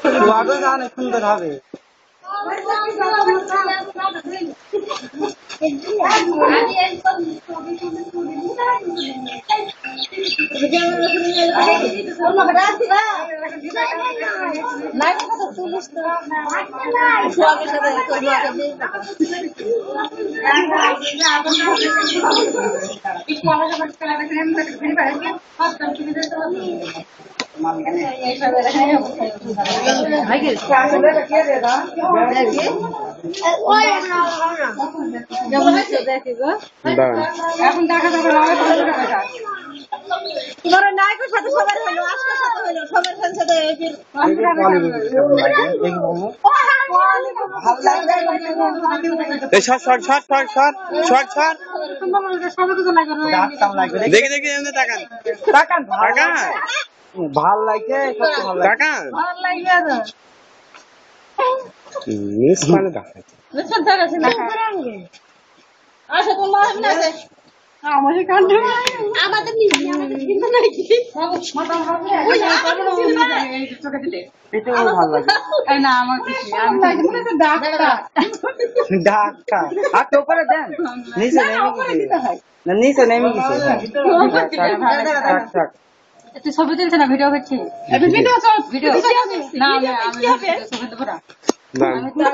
What a অনেক সুন্দর হবে। এখন দেখা যাবে তোমার নায়কের সাথে সবার হলো, আজকের সাথে হলো, সবার সাথে দেখি দেখি তাকান তাকান তাকান ভাল লাগছে, ভাল লাগছে। তাকান ভালো লাগবে মিস মানে দেখা আচ্ছা তোমার আছে আমাদের কান্ড আমাদের নিজে আমাদের চিন্তা নাই কি ওই চোখে দিতে এটাও ভাল লাগে। না আমার কিছু আমি মনে তো ডাক্তার ডাক্তার আর তো উপরে দেন, নিচে নেমে গেছে না, নিচে নেমে গেছে। থাক তুই ছবি তুলছে না ভিডিও করছিস ভিডিও ভিডিও না আমি ছবি দেবো না না